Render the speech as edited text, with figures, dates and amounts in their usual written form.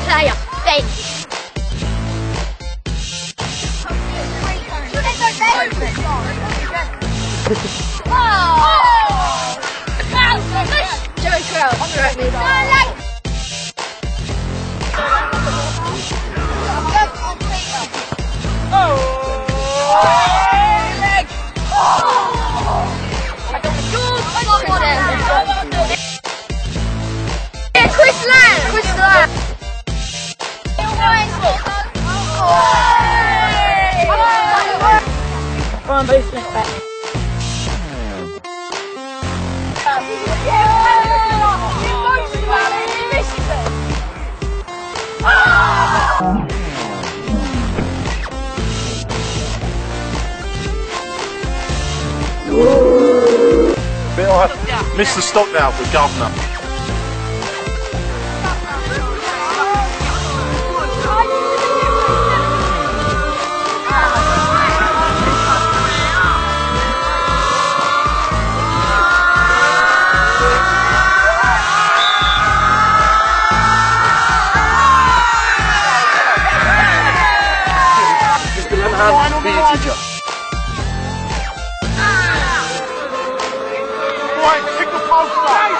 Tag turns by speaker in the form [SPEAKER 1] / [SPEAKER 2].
[SPEAKER 1] player, Ben. Joey Crow. Chris Lamb. Come on, both back.
[SPEAKER 2] Bit like Mr. Stockdale for governor. Final teacher. Right, pick the post up.